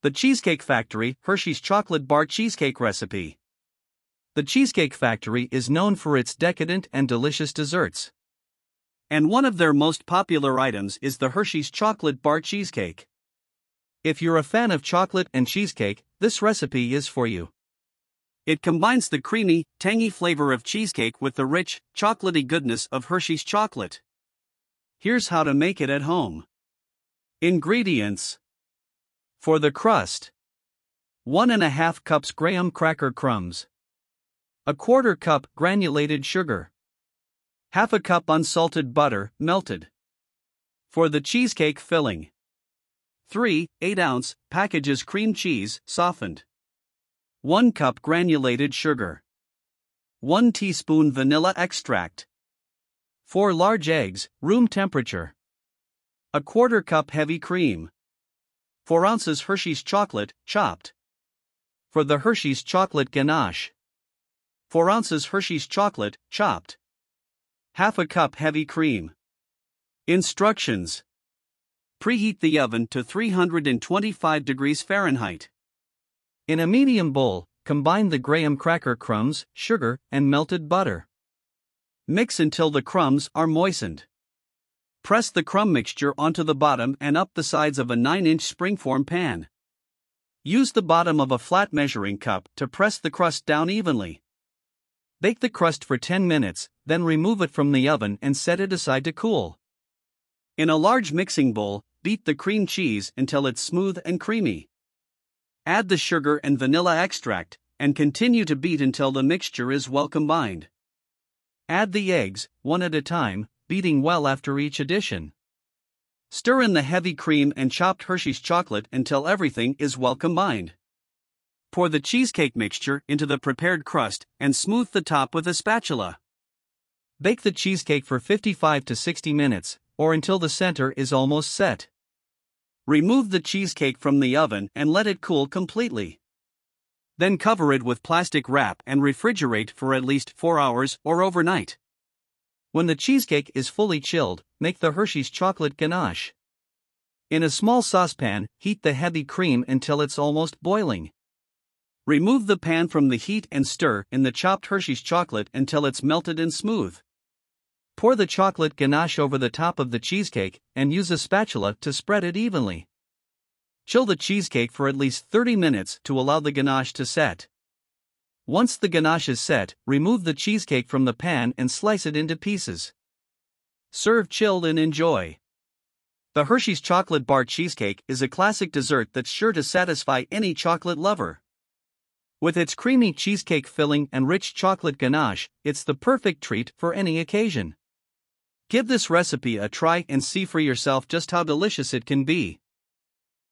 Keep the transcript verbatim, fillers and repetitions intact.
The Cheesecake Factory Hershey's Chocolate Bar Cheesecake Recipe. The Cheesecake Factory is known for its decadent and delicious desserts. And one of their most popular items is the Hershey's Chocolate Bar Cheesecake. If you're a fan of chocolate and cheesecake, this recipe is for you. It combines the creamy, tangy flavor of cheesecake with the rich, chocolatey goodness of Hershey's chocolate. Here's how to make it at home. Ingredients. For the crust: one and a half cups graham cracker crumbs, a quarter cup granulated sugar, half a cup unsalted butter, melted. For the cheesecake filling: three eight ounce packages cream cheese, softened, one cup granulated sugar, one teaspoon vanilla extract, four large eggs, room temperature, a quarter cup heavy cream, four ounces Hershey's chocolate, chopped. For the Hershey's chocolate ganache: four ounces Hershey's chocolate, chopped, half a cup heavy cream. Instructions: preheat the oven to three hundred twenty-five degrees Fahrenheit. In a medium bowl, combine the graham cracker crumbs, sugar, and melted butter. Mix until the crumbs are moistened. Press the crumb mixture onto the bottom and up the sides of a nine inch springform pan. Use the bottom of a flat measuring cup to press the crust down evenly. Bake the crust for ten minutes, then remove it from the oven and set it aside to cool. In a large mixing bowl, beat the cream cheese until it's smooth and creamy. Add the sugar and vanilla extract, and continue to beat until the mixture is well combined. Add the eggs, one at a time, beating well after each addition. Stir in the heavy cream and chopped Hershey's chocolate until everything is well combined. Pour the cheesecake mixture into the prepared crust and smooth the top with a spatula. Bake the cheesecake for fifty-five to sixty minutes, or until the center is almost set. Remove the cheesecake from the oven and let it cool completely. Then cover it with plastic wrap and refrigerate for at least four hours or overnight. When the cheesecake is fully chilled, make the Hershey's chocolate ganache. In a small saucepan, heat the heavy cream until it's almost boiling. Remove the pan from the heat and stir in the chopped Hershey's chocolate until it's melted and smooth. Pour the chocolate ganache over the top of the cheesecake and use a spatula to spread it evenly. Chill the cheesecake for at least thirty minutes to allow the ganache to set. Once the ganache is set, remove the cheesecake from the pan and slice it into pieces. Serve chilled and enjoy. The Hershey's Chocolate Bar Cheesecake is a classic dessert that's sure to satisfy any chocolate lover. With its creamy cheesecake filling and rich chocolate ganache, it's the perfect treat for any occasion. Give this recipe a try and see for yourself just how delicious it can be.